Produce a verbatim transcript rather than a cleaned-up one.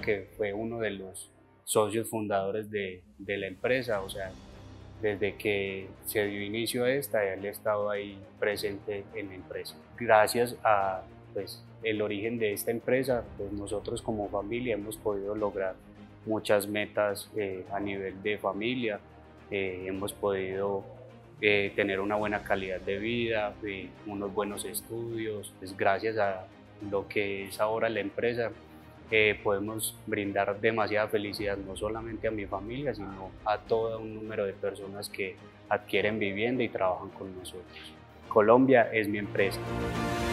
que fue uno de los socios fundadores de, de la empresa, o sea, desde que se dio inicio a esta, él ha estado ahí presente en la empresa. Gracias a pues, el origen de esta empresa, pues nosotros como familia hemos podido lograr muchas metas eh, a nivel de familia, eh, hemos podido eh, tener una buena calidad de vida, eh, unos buenos estudios, pues gracias a lo que es ahora la empresa, eh, podemos brindar demasiada felicidad no solamente a mi familia, sino a todo un número de personas que adquieren vivienda y trabajan con nosotros. Colombia es mi empresa.